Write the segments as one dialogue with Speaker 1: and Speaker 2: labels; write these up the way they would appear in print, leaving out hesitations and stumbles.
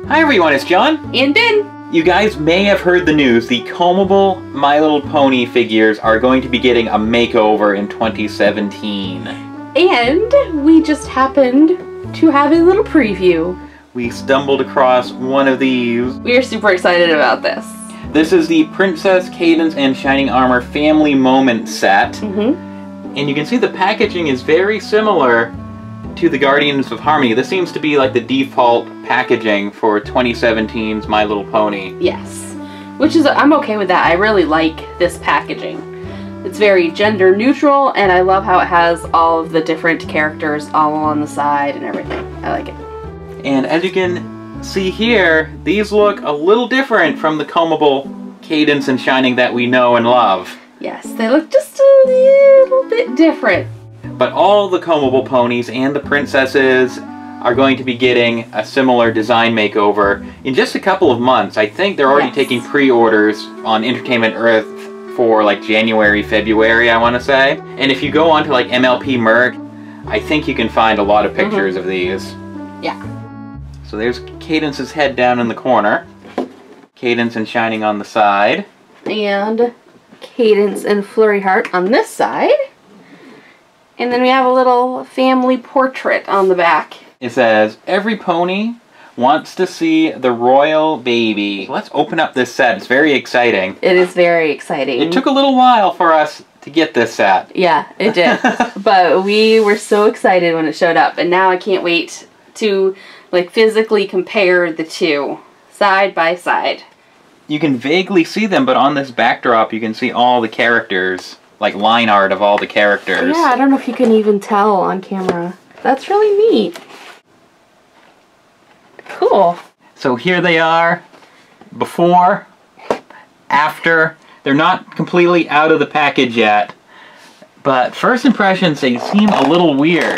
Speaker 1: Hi everyone, it's John.
Speaker 2: And Ben.
Speaker 1: You guys may have heard the news. The combable My Little Pony figures are going to be getting a makeover in 2017.
Speaker 2: And we just happened to have a little preview.
Speaker 1: We stumbled across one of these.
Speaker 2: We are super excited about this.
Speaker 1: This is the Princess Cadance and Shining Armor Family Moment set. And you can see the packaging is very similar to the Guardians of Harmony. This seems to be like the default packaging for 2017's My Little Pony.
Speaker 2: Yes. Which is, I'm okay with that. I really like this packaging. It's very gender neutral, and I love how it has all of the different characters all on the side and everything. I like it.
Speaker 1: And as you can see here, these look a little different from the combable Cadance and Shining that we know and love.
Speaker 2: Yes, they look just a little bit different.
Speaker 1: But all the combable ponies and the princesses are going to be getting a similar design makeover in just a couple of months. I think they're already taking pre-orders on Entertainment Earth for like January, February, I want to say. And if you go onto like MLP Merc, I think you can find a lot of pictures of these.
Speaker 2: Yeah.
Speaker 1: So there's Cadance's head down in the corner. Cadance and Shining on the side.
Speaker 2: And Cadance and Flurry Heart on this side. And then we have a little family portrait on the back.
Speaker 1: It says, every pony wants to see the royal baby. Let's open up this set. It's very exciting.
Speaker 2: It is very exciting.
Speaker 1: It took a little while for us to get this set.
Speaker 2: Yeah, it did. But we were so excited when it showed up. And now I can't wait to like physically compare the two side by side.
Speaker 1: You can vaguely see them, but on this backdrop you can see all the characters. Like line art of all the characters.
Speaker 2: Yeah, I don't know if you can even tell on camera. That's really neat. Cool.
Speaker 1: So here they are, before, after. They're not completely out of the package yet, but first impressions, they seem a little weird.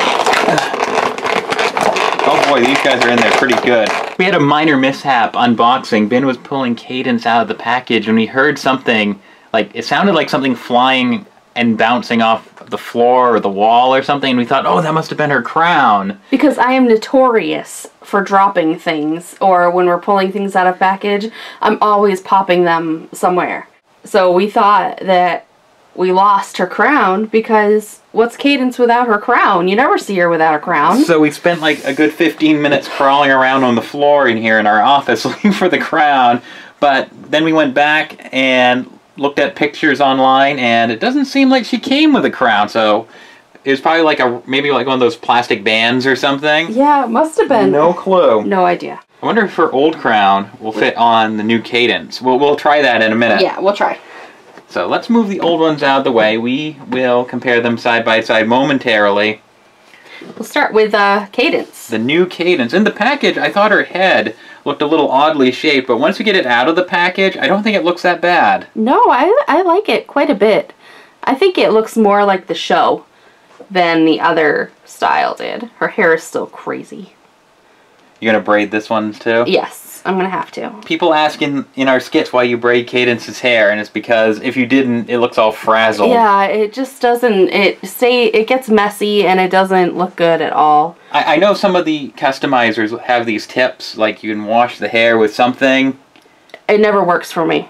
Speaker 1: Oh boy, these guys are in there pretty good. We had a minor mishap unboxing. Ben was pulling Cadance out of the package and we heard something, like, it sounded like something flying and bouncing off the floor or the wall or something, and we thought, oh, that must have been her crown.
Speaker 2: Because I am notorious for dropping things, or when we're pulling things out of package, I'm always popping them somewhere. So we thought that we lost her crown, because what's Cadance without her crown? You never see her without a crown.
Speaker 1: So we spent like a good 15 minutes crawling around on the floor in here in our office looking for the crown, but then we went back and looked at pictures online, and it doesn't seem like she came with a crown, so it was probably like maybe like one of those plastic bands or something.
Speaker 2: Yeah, it must have been.
Speaker 1: No clue.
Speaker 2: No idea.
Speaker 1: I wonder if her old crown will fit on the new Cadance. We'll try that in a minute.
Speaker 2: Yeah, we'll try.
Speaker 1: So let's move the old ones out of the way. We will compare them side by side momentarily.
Speaker 2: We'll start with Cadance.
Speaker 1: The new Cadance. In the package, I thought her head looked a little oddly shaped, but once we get it out of the package, I don't think it looks that bad.
Speaker 2: No, I like it quite a bit. I think it looks more like the show than the other style did. Her hair is still crazy.
Speaker 1: You gonna braid this one too?
Speaker 2: Yes, I'm gonna have to.
Speaker 1: People ask in our skits why you braid Cadance's hair, and it's because if you didn't, it looks all frazzled.
Speaker 2: Yeah, it just doesn't, it gets messy and it doesn't look good at all.
Speaker 1: I know some of the customizers have these tips, like you can wash the hair with something.
Speaker 2: It never works for me.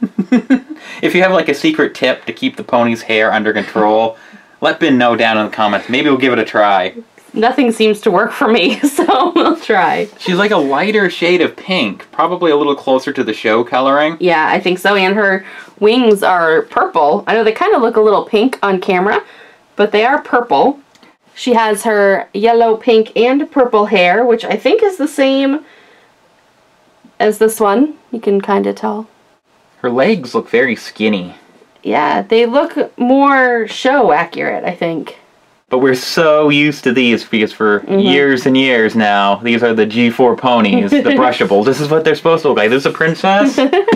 Speaker 1: If you have like a secret tip to keep the pony's hair under control, let Ben know down in the comments. Maybe we'll give it a try.
Speaker 2: Nothing seems to work for me, so we'll try.
Speaker 1: She's like a lighter shade of pink, probably a little closer to the show coloring.
Speaker 2: Yeah, I think so, and her wings are purple. I know they kind of look a little pink on camera, but they are purple. She has her yellow, pink, and purple hair, which I think is the same as this one. You can kind of tell.
Speaker 1: Her legs look very skinny.
Speaker 2: Yeah, they look more show accurate, I think.
Speaker 1: But we're so used to these because for years and years now, these are the G4 ponies, the brushables. This is what they're supposed to look like. This is a princess.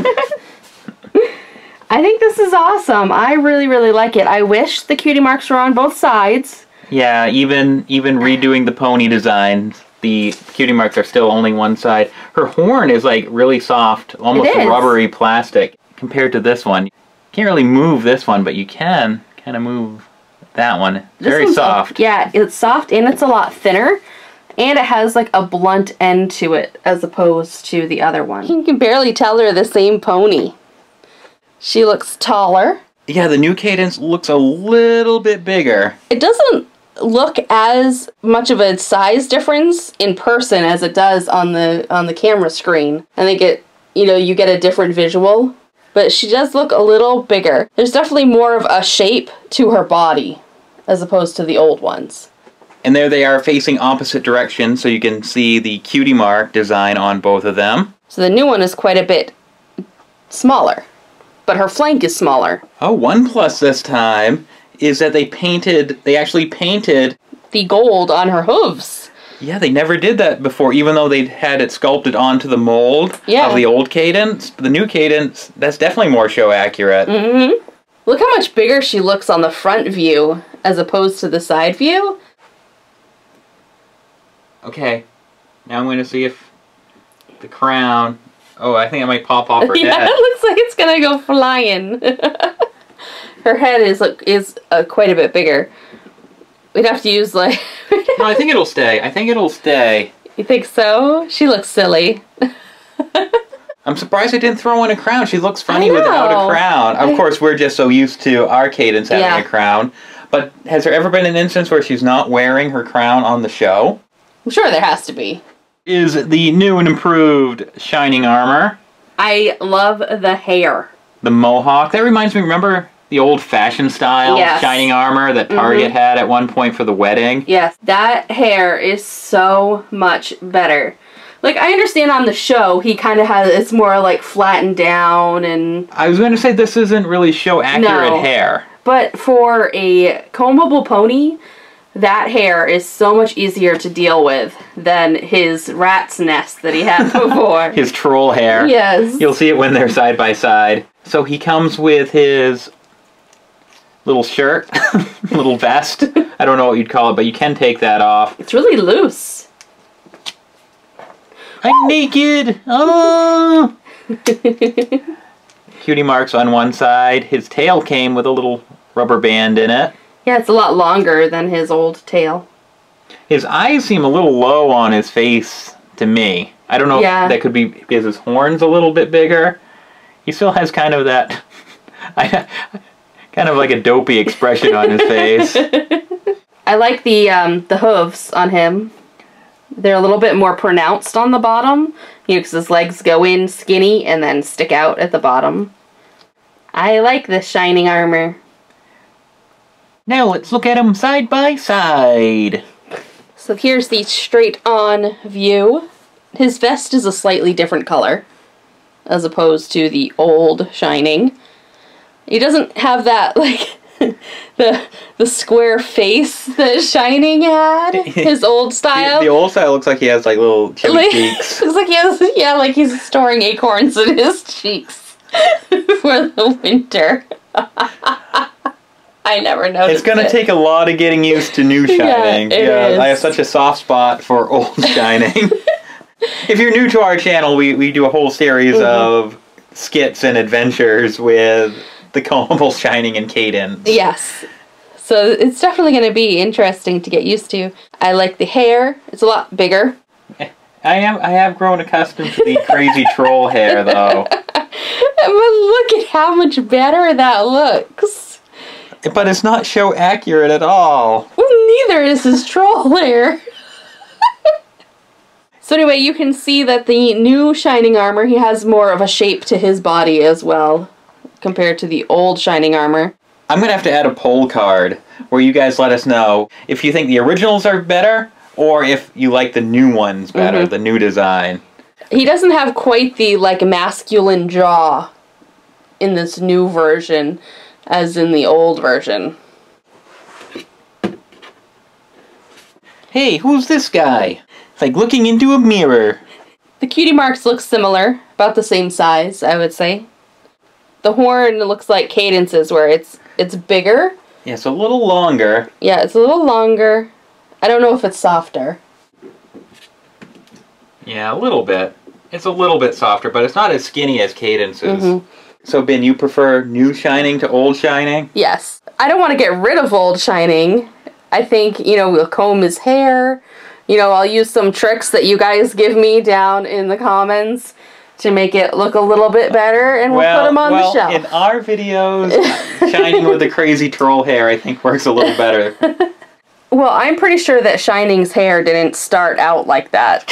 Speaker 2: I think this is awesome. I really, really like it. I wish the cutie marks were on both sides.
Speaker 1: Yeah, even redoing the pony designs, the cutie marks are still only one side. Her horn is like really soft, almost rubbery plastic compared to this one. You can't really move this one, but you can kind of move that one. Very soft.
Speaker 2: Yeah, it's soft and it's a lot thinner. And it has like a blunt end to it as opposed to the other one. You can barely tell they're the same pony. She looks taller.
Speaker 1: Yeah, the new Cadance looks a little bit bigger.
Speaker 2: It doesn't look as much of a size difference in person as it does on the camera screen. I think you get a different visual, but she does look a little bigger. There's definitely more of a shape to her body as opposed to the old ones.
Speaker 1: And there they are facing opposite directions, so you can see the cutie mark design on both of them.
Speaker 2: So the new one is quite a bit smaller, but her flank is smaller.
Speaker 1: Oh, one plus this time is that they actually painted
Speaker 2: the gold on her hooves.
Speaker 1: Yeah, they never did that before, even though they had it sculpted onto the mold of the old Cadance. The new Cadance, that's definitely more show accurate.
Speaker 2: Mm-hmm. Look how much bigger she looks on the front view as opposed to the side view.
Speaker 1: Okay, now I'm going to see if the crown... Oh, I think it might pop off her head.
Speaker 2: Yeah, it looks like it's going to go flying. Her head is quite a bit bigger. We'd have to use, like...
Speaker 1: No, I think it'll stay. I think it'll stay.
Speaker 2: You think so? She looks silly.
Speaker 1: I'm surprised I didn't throw in a crown. She looks funny without a crown. Of course, we're just so used to our Cadance having a crown. But has there ever been an instance where she's not wearing her crown on the show?
Speaker 2: I'm sure there has to be.
Speaker 1: Is the new and improved Shining Armor.
Speaker 2: I love the hair.
Speaker 1: The mohawk. That reminds me, remember the old-fashioned style Shining Armor that Target had at one point for the wedding?
Speaker 2: Yes, that hair is so much better. Like, I understand on the show, he kind of has, it's more like flattened down and...
Speaker 1: I was going to say this isn't really show-accurate hair.
Speaker 2: But for a combable pony, that hair is so much easier to deal with than his rat's nest that he had before.
Speaker 1: His troll hair.
Speaker 2: Yes.
Speaker 1: You'll see it when they're side by side. So he comes with his little shirt, little vest. I don't know what you'd call it, but you can take that off.
Speaker 2: It's really loose.
Speaker 1: I'm naked! Oh! Cutie marks on one side. His tail came with a little rubber band in it.
Speaker 2: Yeah, it's a lot longer than his old tail.
Speaker 1: His eyes seem a little low on his face to me. I don't know if that could be because his horn's a little bit bigger. He still has kind of that... kind of like a dopey expression on his face.
Speaker 2: I like the hooves on him. They're a little bit more pronounced on the bottom. Because his legs go in skinny and then stick out at the bottom. I like this Shining Armor.
Speaker 1: Now let's look at them side by side.
Speaker 2: So here's the straight-on view. His vest is a slightly different color as opposed to the old Shining. He doesn't have that, like, the square face that Shining had. His old style.
Speaker 1: The old style looks like he has, like, little chubby cheeks.
Speaker 2: Looks like he has, like he's storing acorns in his cheeks for the winter. I never noticed.
Speaker 1: It's going to take a lot of getting used to new Shining.
Speaker 2: It is.
Speaker 1: I have such a soft spot for old Shining. If you're new to our channel, we do a whole series of skits and adventures with the combable Shining and Cadance.
Speaker 2: Yes. So it's definitely going to be interesting to get used to. I like the hair. It's a lot bigger.
Speaker 1: I have grown accustomed to the crazy troll hair, though.
Speaker 2: But look at how much better that looks.
Speaker 1: But it's not show accurate at all.
Speaker 2: Well, neither is his troll hair. So anyway, you can see that the new Shining Armor, he has more of a shape to his body as well, compared to the old Shining Armor.
Speaker 1: I'm going to have to add a poll card where you guys let us know if you think the originals are better or if you like the new ones better, the new design.
Speaker 2: He doesn't have quite the, like, masculine jaw in this new version as in the old version.
Speaker 1: Hey, who's this guy? It's like looking into a mirror.
Speaker 2: The cutie marks look similar, about the same size, I would say. The horn looks like Cadance's, where it's bigger.
Speaker 1: Yeah, it's a little longer.
Speaker 2: Yeah, it's a little longer. I don't know if it's softer.
Speaker 1: Yeah, a little bit. It's a little bit softer, but it's not as skinny as Cadance's. So, Ben, you prefer new Shining to old Shining?
Speaker 2: Yes. I don't want to get rid of old Shining. I think, we'll comb his hair, you know, I'll use some tricks that you guys give me down in the comments to make it look a little bit better, and we'll put them on the shelf.
Speaker 1: In our videos, Shining with the crazy troll hair, I think, works a little better.
Speaker 2: Well, I'm pretty sure that Shining's hair didn't start out like that.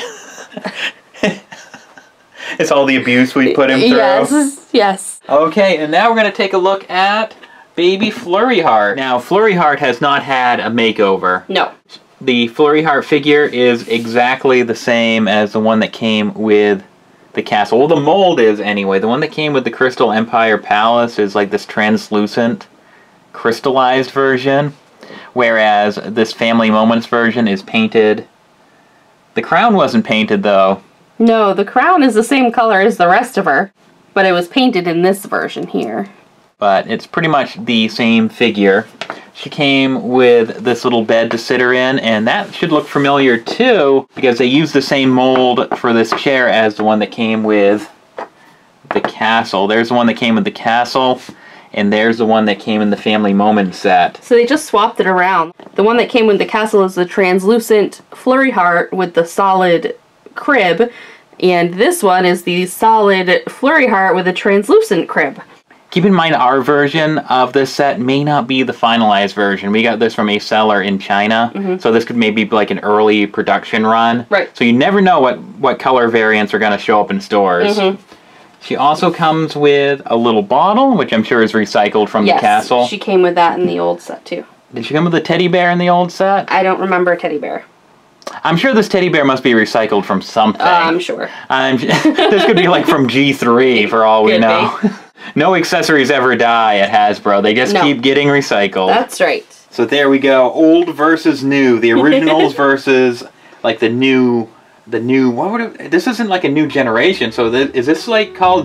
Speaker 1: It's all the abuse we put him through.
Speaker 2: Yes, yes.
Speaker 1: Okay, and now we're going to take a look at Baby Flurry Heart. Now, Flurry Heart has not had a makeover.
Speaker 2: No.
Speaker 1: The Flurry Heart figure is exactly the same as the one that came with the castle. Well, the mold is anyway. The one that came with the Crystal Empire Palace is like this translucent, crystallized version, whereas this Family Moments version is painted. The crown wasn't painted, though.
Speaker 2: No, the crown is the same color as the rest of her, but it was painted in this version here.
Speaker 1: But it's pretty much the same figure. She came with this little bed to sit her in, and that should look familiar too, because they used the same mold for this chair as the one that came with the castle. There's the one that came with the castle, and there's the one that came in the Family Moment set.
Speaker 2: So they just swapped it around. The one that came with the castle is the translucent Flurry Heart with the solid crib, and this one is the solid Flurry Heart with a translucent crib.
Speaker 1: Keep in mind our version of this set may not be the finalized version. We got this from a seller in China, so this could maybe be like an early production run.
Speaker 2: Right.
Speaker 1: So you never know what color variants are going to show up in stores. She also comes with a little bottle, which I'm sure is recycled from the castle.
Speaker 2: She came with that in the old set too.
Speaker 1: Did she come with a teddy bear in the old set?
Speaker 2: I don't remember a teddy bear.
Speaker 1: I'm sure this teddy bear must be recycled from something.
Speaker 2: I'm sure.
Speaker 1: This could be like from G3 for all we know. No accessories ever die at Hasbro. They just keep getting recycled.
Speaker 2: That's right.
Speaker 1: So there we go. Old versus new. The originals versus like the new. What would it, this isn't like a new generation. So is this like called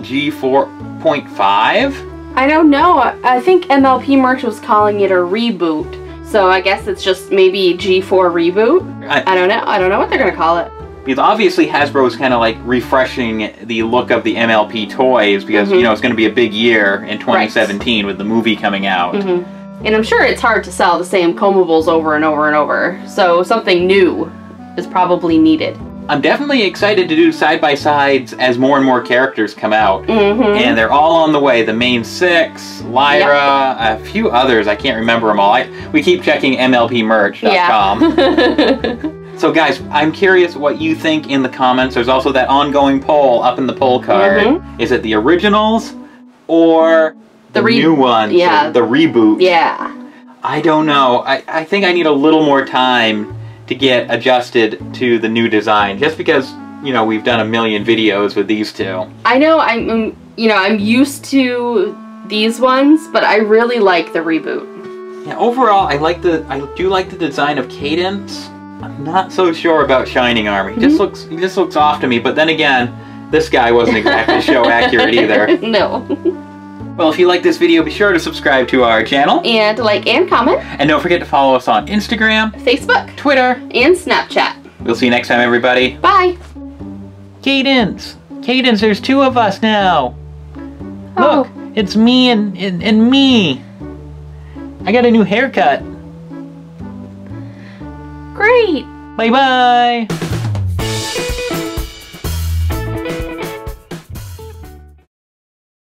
Speaker 1: G4.5?
Speaker 2: I don't know. I think MLP Merch was calling it a reboot. So I guess it's just maybe G4 reboot. I don't know. I don't know what they're gonna call it.
Speaker 1: Because obviously Hasbro is kind of like refreshing the look of the MLP toys because, you know, it's going to be a big year in 2017 with the movie coming out.
Speaker 2: And I'm sure it's hard to sell the same comables over and over and over, so something new is probably needed.
Speaker 1: I'm definitely excited to do side-by-sides as more and more characters come out. And they're all on the way. The main 6, Lyra, a few others. I can't remember them all. We keep checking MLPmerch.com. So guys, I'm curious what you think in the comments. There's also that ongoing poll up in the poll card. Is it the originals or the new ones?
Speaker 2: Yeah.
Speaker 1: The reboot?
Speaker 2: Yeah.
Speaker 1: I don't know. I think I need a little more time to get adjusted to the new design, just because, you know, we've done a million videos with these two. I know
Speaker 2: I'm used to these ones, but I really like the reboot.
Speaker 1: Yeah, overall, I do like the design of Cadance. I'm not so sure about Shining Armor. He just looks off to me, but then again, this guy wasn't exactly show accurate either.
Speaker 2: No.
Speaker 1: Well, if you like this video, be sure to subscribe to our channel.
Speaker 2: And like and comment.
Speaker 1: And don't forget to follow us on Instagram,
Speaker 2: Facebook,
Speaker 1: Twitter,
Speaker 2: and Snapchat.
Speaker 1: We'll see you next time, everybody.
Speaker 2: Bye.
Speaker 1: Cadance, there's 2 of us now.
Speaker 2: Oh.
Speaker 1: Look, it's me and me. I got a new haircut.
Speaker 2: Great.
Speaker 1: Bye-bye.